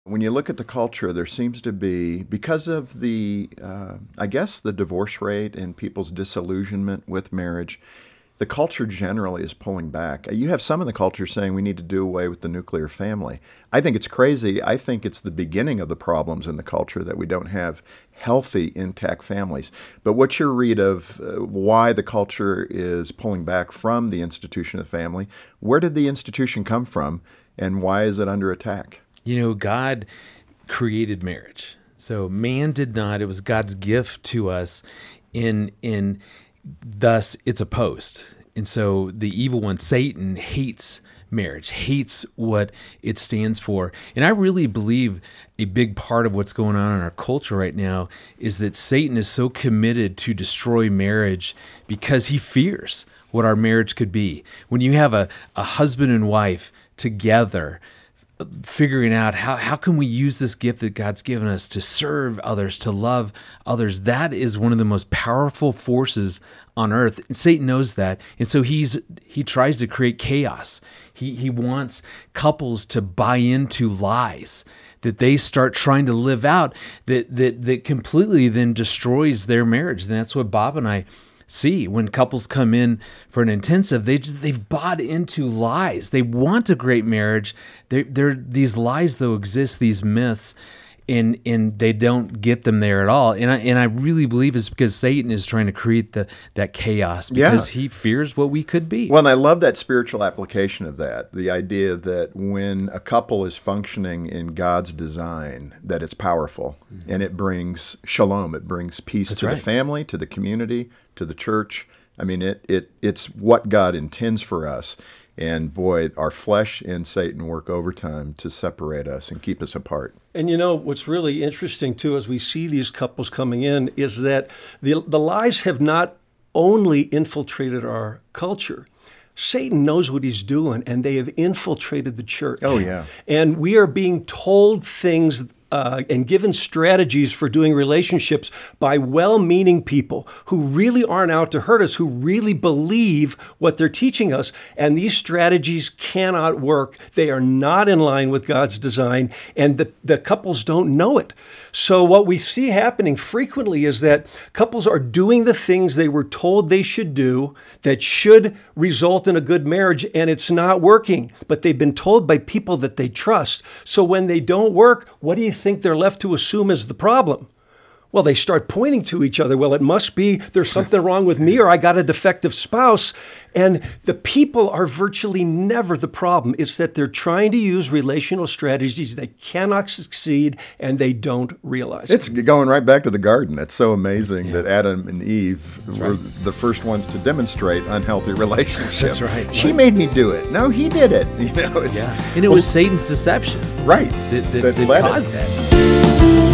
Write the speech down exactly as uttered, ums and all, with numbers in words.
When you look at the culture, there seems to be, because of the, uh, I guess, the divorce rate and people's disillusionment with marriage, the culture generally is pulling back. You have some in the culture saying we need to do away with the nuclear family. I think it's crazy. I think it's the beginning of the problems in the culture that we don't have healthy, intact families. But what's your read of uh, why the culture is pulling back from the institution of the family? Where did the institution come from, and why is it under attack? You know, God created marriage. So man did not. It was God's gift to us, in in thus it's opposed. And so the evil one, Satan, hates marriage, hates what it stands for. And I really believe a big part of what's going on in our culture right now is that Satan is so committed to destroy marriage because he fears what our marriage could be. When you have a, a husband and wife together, figuring out how, how can we use this gift that God's given us to serve others, to love others. That is one of the most powerful forces on earth. And Satan knows that. And so he's he tries to create chaos. He, he wants couples to buy into lies that they start trying to live out that, that, that completely then destroys their marriage. And that's what Bob and I see when couples come in for an intensive. They just, they've bought into lies. They want a great marriage. They, they're these lies though exist, these myths, and and they don't get them there at all. And I and I really believe it's because Satan is trying to create the that chaos because yeah. he fears what we could be. Well, and I love that spiritual application of that. The idea that when a couple is functioning in God's design, that it's powerful, mm-hmm. and it brings shalom. It brings peace That's to right. the family, to the community, to the church. I mean, it it it's what God intends for us. And boy, our flesh and Satan work overtime to separate us and keep us apart. And you know, what's really interesting too, as we see these couples coming in, is that the, the lies have not only infiltrated our culture. Satan knows what he's doing, and they have infiltrated the church. Oh, yeah. And we are being told things Uh, and given strategies for doing relationships by well-meaning people who really aren't out to hurt us, who really believe what they're teaching us. And these strategies cannot work. They are not in line with God's design, and the, the couples don't know it. So what we see happening frequently is that couples are doing the things they were told they should do that should result in a good marriage, and it's not working. But they've been told by people that they trust. So when they don't work, what do you think they're left to assume is the problem? Well, they start pointing to each other. Well, it must be there's something wrong with me, or I got a defective spouse. And the people are virtually never the problem. It's that they're trying to use relational strategies that cannot succeed, and they don't realize It's it. going right back to the garden. It's so amazing yeah. that Adam and Eve That's were right. the first ones to demonstrate unhealthy relationships. That's right. She right. made me do it. No, he did it. You know, it's, yeah. And it was Satan's deception. Right. That, that, that that led caused it. that.